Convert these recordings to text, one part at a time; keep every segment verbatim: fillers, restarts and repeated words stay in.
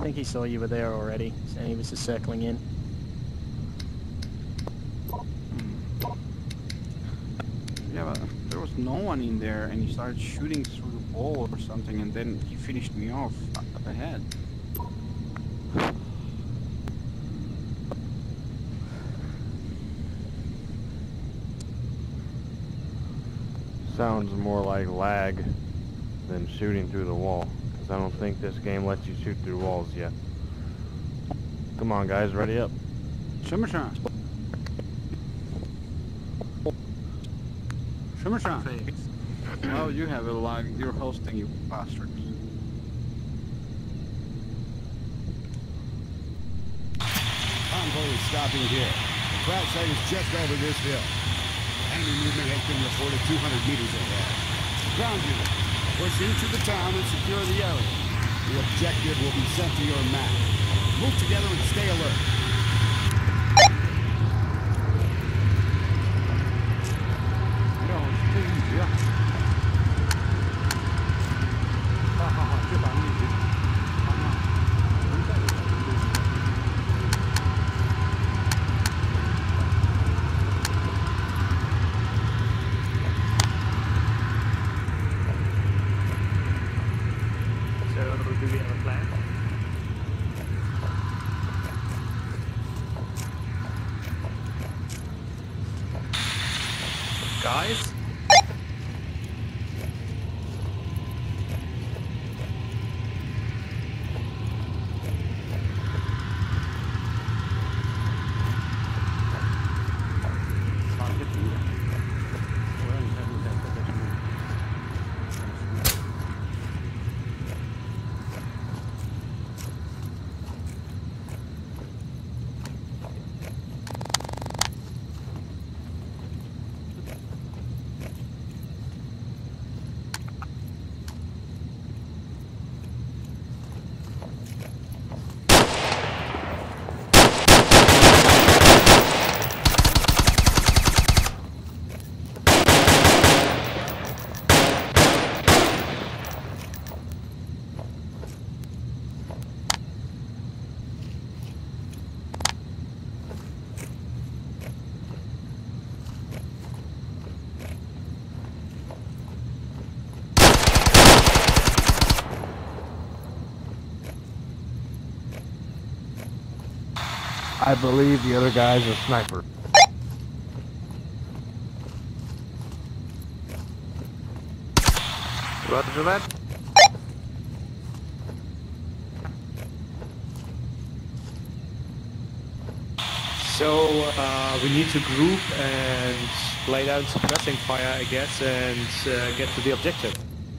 think he saw you were there already, so he was just circling in. Yeah, but there was no one in there, and he started shooting through the wall or something, and then he finished me off up ahead. Sounds more like lag than shooting through the wall, because I don't think this game lets you shoot through walls yet. Come on, guys, ready up. Shimmershan. Shimmershan. Oh, you have a lag. You're hosting, you bastard. Convoy is stopping here. The crash site is just over this hill. Enemy movement has been reported two hundred meters ahead. Ground unit, push into the town and secure the area. The objective will be sent to your map. Move together and stay alert. Do we have a plan? Guys? I believe the other guy's a sniper. Roger that. So uh, we need to group and lay down suppressing fire, I guess, and uh, get to the objective.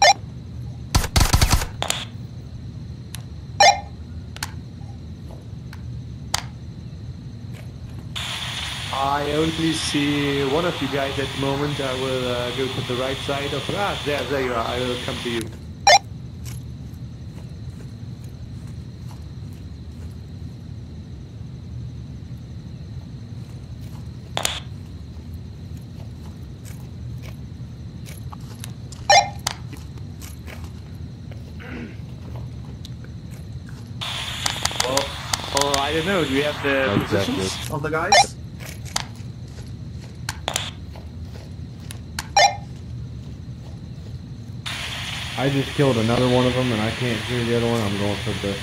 I only see one of you guys at the moment. I will uh, go to the right side of... Ah, there, there you are. I will come to you. Well, or I don't know. Do we have the Exactly. positions of the guys? I just killed another one of them and I can't hear the other one. I'm going for the...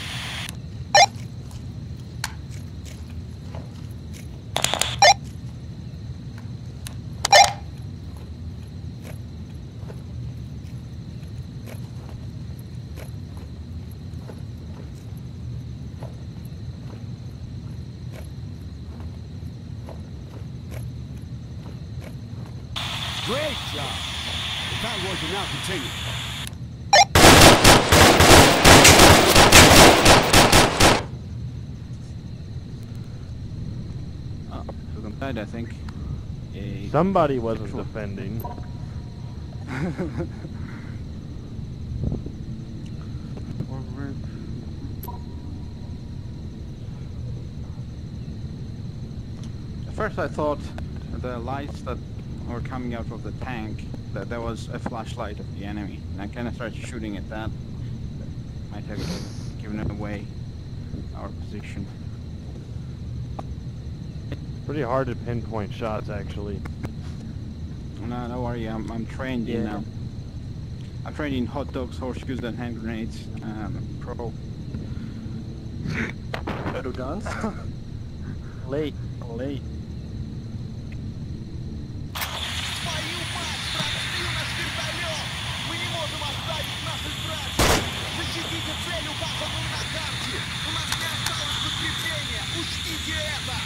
Great job. The convoy can now continue. I think. A Somebody wasn't defending. At first I thought the lights that were coming out of the tank, that there was a flashlight of the enemy. And I kind of started shooting at that. Might have given it away. our position. Pretty hard to pinpoint shots, actually. No, don't worry. I'm I'm trained in. Yeah. Um, I'm trained in hot dogs, horseshoes, and hand grenades. Um, pro. Total guns. Late, late. Твою мать, простил наш вертолет! Мы не можем оставить наших братьев! Защитите цель, указанную на карте! У нас не осталось подкрепления! Учтите это!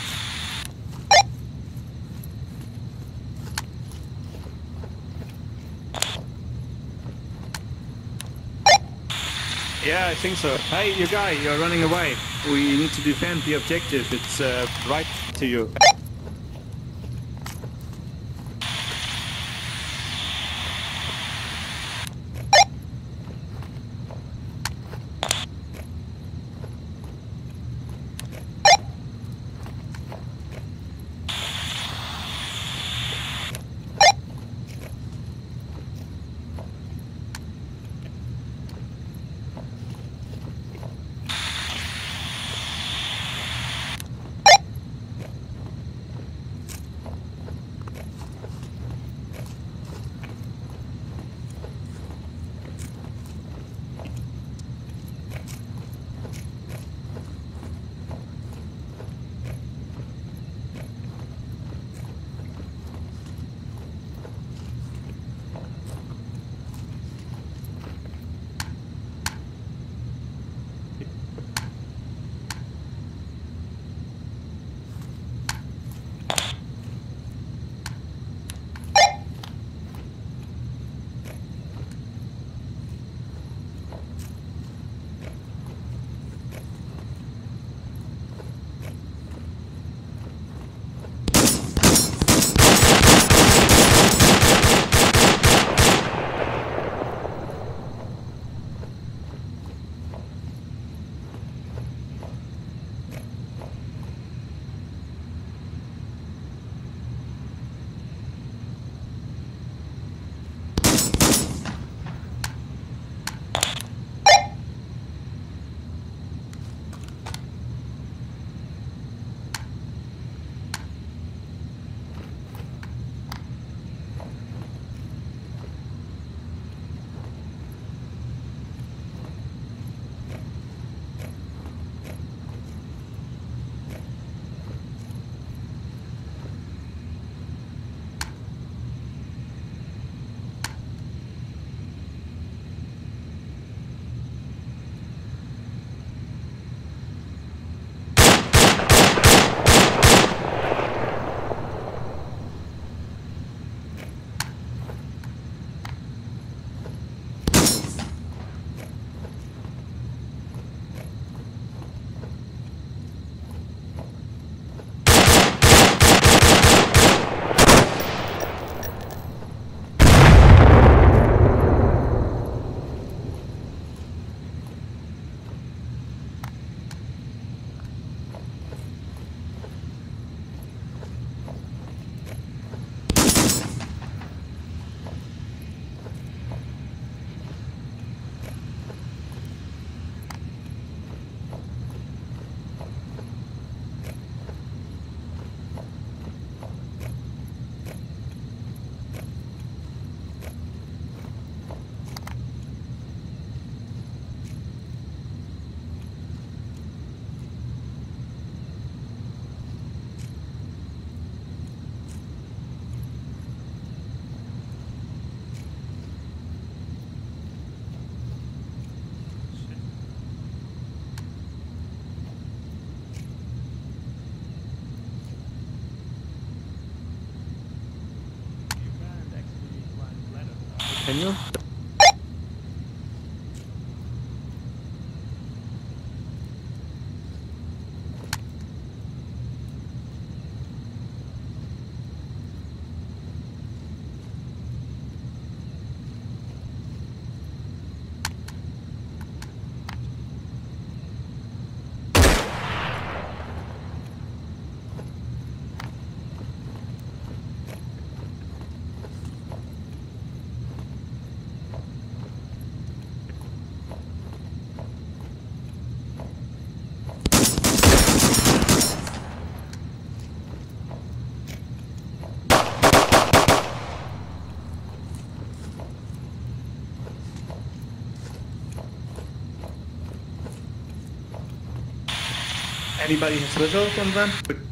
Yeah, I think so. Hey, you guy, you're running away. We need to defend the objective. It's uh, right to you. Can you? anybody has visuals on them?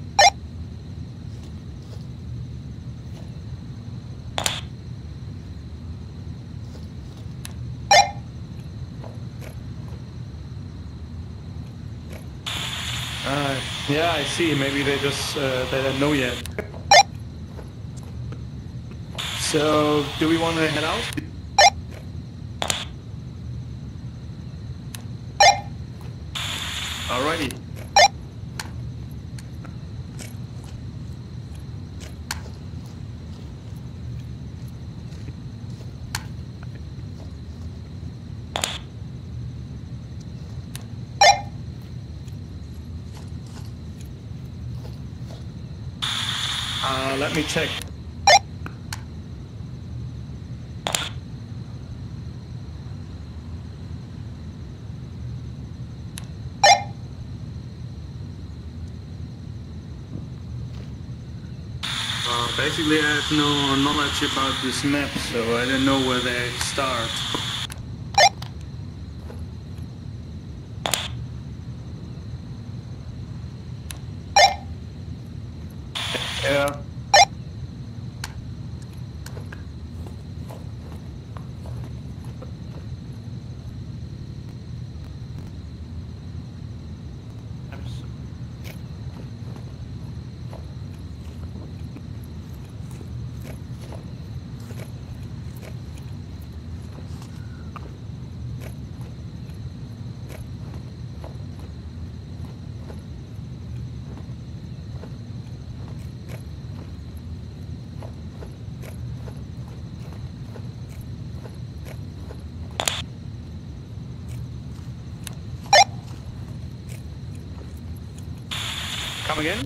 Uh, yeah, I see. Maybe they just uh, they don't know yet. So, do we want to head out? Alrighty. Uh, let me check. Uh, basically, I have no knowledge about this map, so I don't know where they start. Yeah. Come again?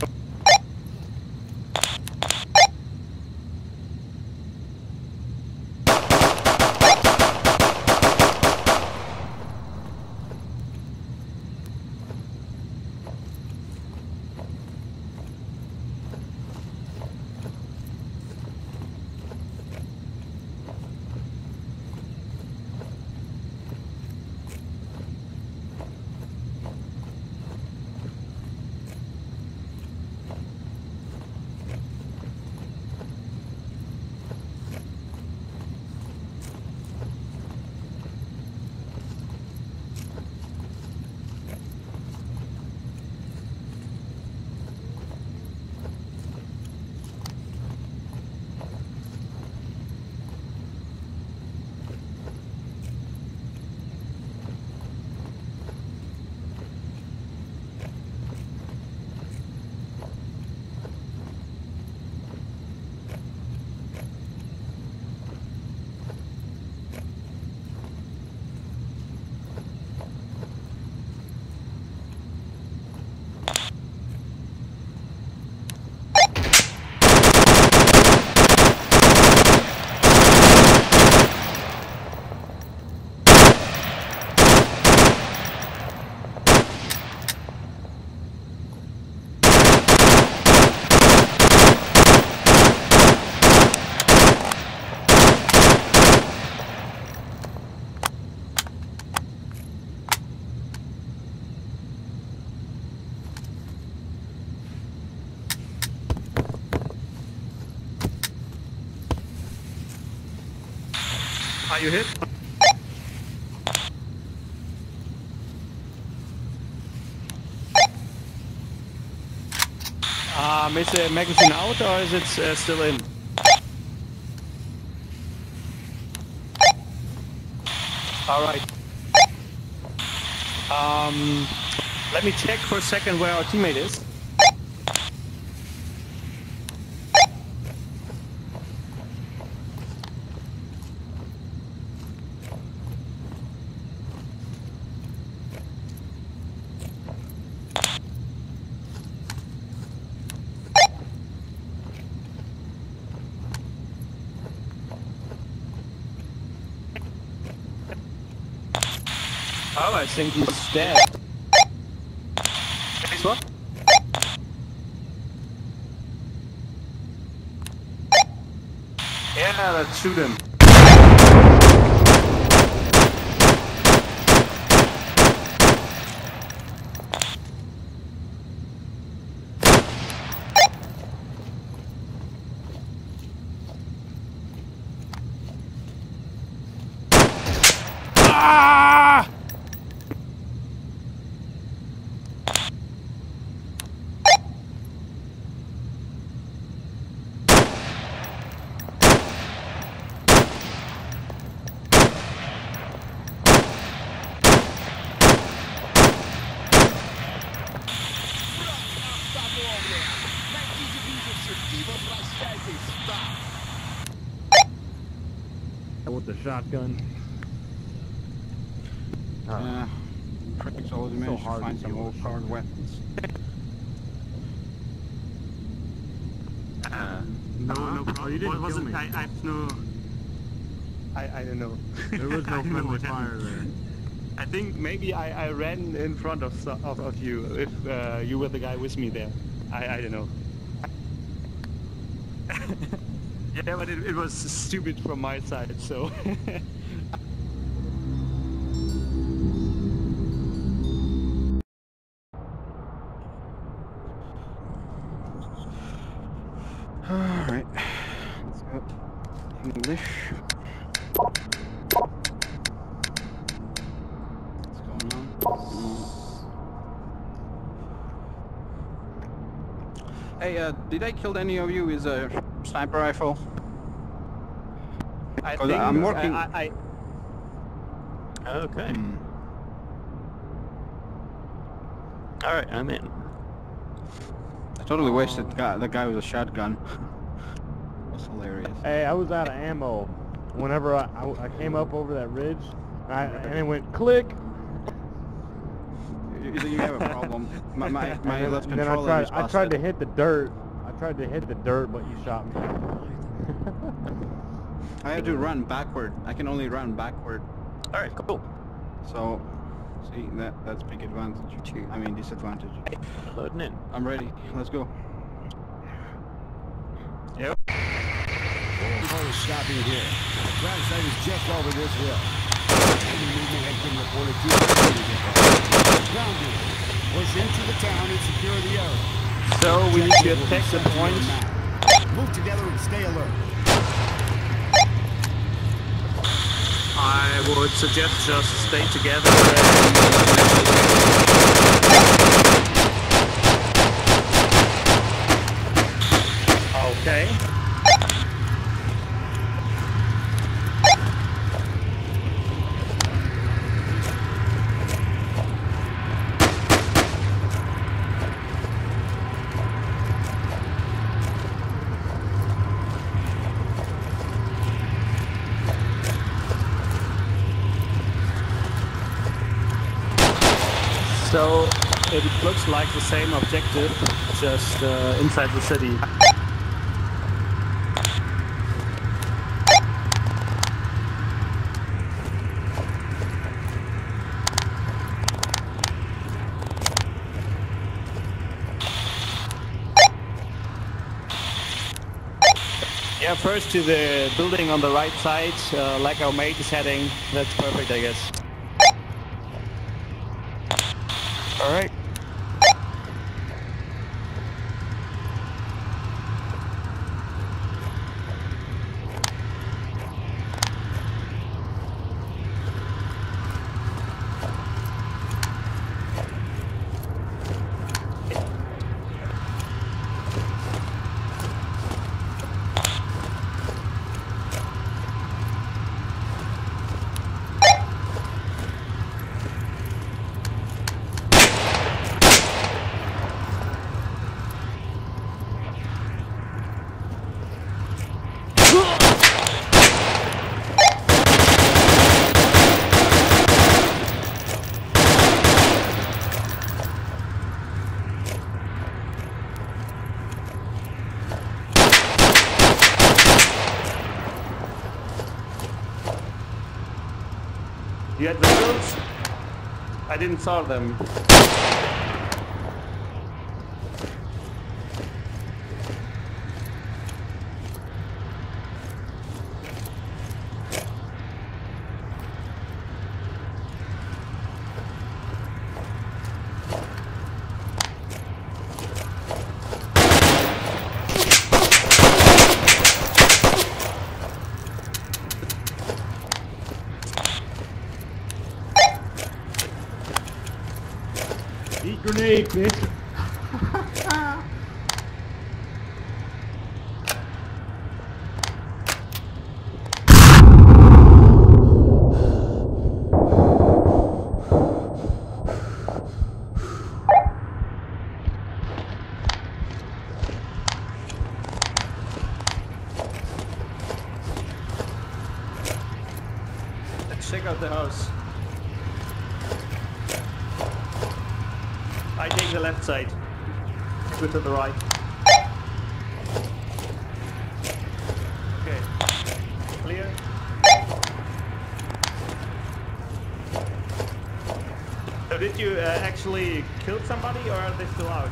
Are you hit? Um, is the magazine out or is it uh, still in? Alright. Um, let me check for a second where our teammate is. Oh, I think he's dead. Guess what? Yeah, let's shoot him. Okay, stop. With the shotgun. Uh, Yeah. Critics always so manage to hard find to some deal old with. card weapons. Uh, no, no problem. you didn't Well, kill wasn't, me. I, I have no... I, I don't know. There was I no don't know friendly what fire happened. there. I think maybe I, I ran in front of, so- of, of you, if uh, you were the guy with me there. I, I don't know. Yeah, but it, it was stupid from my side, so... Alright. Let's go. English. What's going on? Hey, uh, did I kill any of you with a sniper rifle? I 'Cause think I'm working- I, I, I... Okay. Hmm. Alright, I'm in. I totally wasted guy, the guy with a shotgun. That's hilarious. Hey, I was out of ammo. Whenever I, I, I came up over that ridge, I, and it went click. You, you have a problem. My, my, my and left then, and then I controller tried, is I tried busted. to hit the dirt. I tried to hit the dirt, but you shot me. I have to run backward. I can only run backward. Alright, cool. So, see, that that's big advantage. I mean, disadvantage. Loading in. I'm ready. Let's go. Yep. Car is stopping here. The crash site is just over this hill. Any movement has been reported two hundred meters ahead. Ground unit, push into the town and secure the area. So we need to Objective will be attack the sent to your point. map. Move together and stay alert. I would suggest just stay together and... Okay. So it looks like the same objective, just uh, inside the city. Yeah, first to the building on the right side, uh, like our mate is heading. That's perfect, I guess. All right. You had visuals? I didn't saw them. Eat grenade, bitch. check out the house. I take the left side. Go to the right. Okay. Clear. So did you uh, actually kill somebody or are they still out?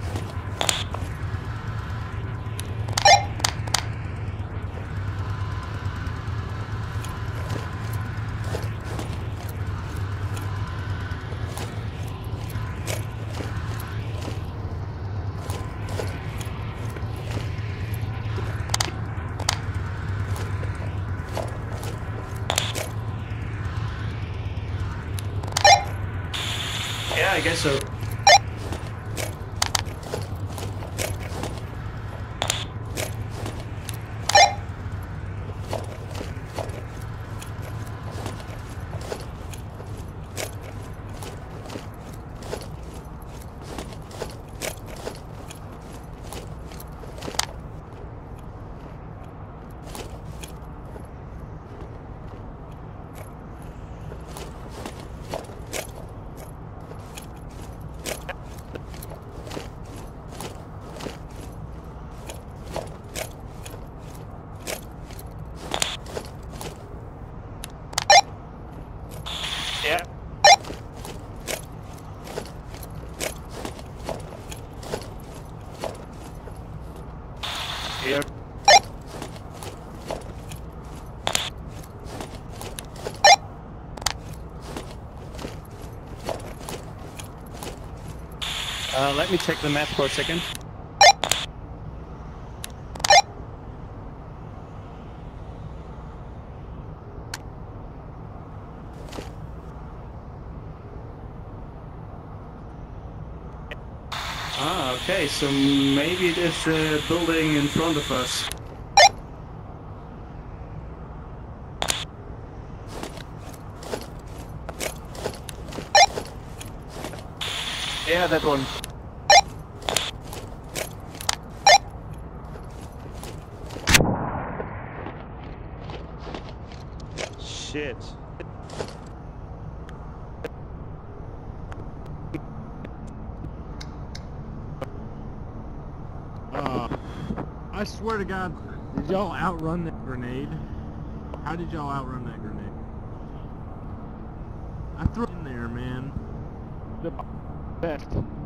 Yeah, I guess so. Yeah. Here. Uh, let me check the map for a second. Ah, okay, so maybe it is the building in front of us. Yeah, that one. Shit. Uh, I swear to God, did y'all outrun that grenade? How did y'all outrun that grenade? I threw it in there, man. The best.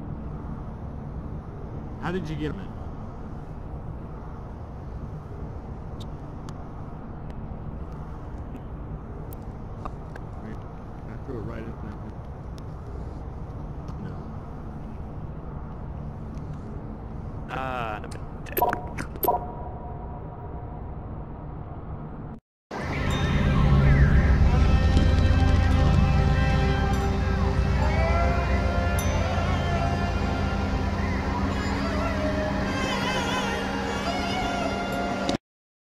How did you get him? I threw it right in there.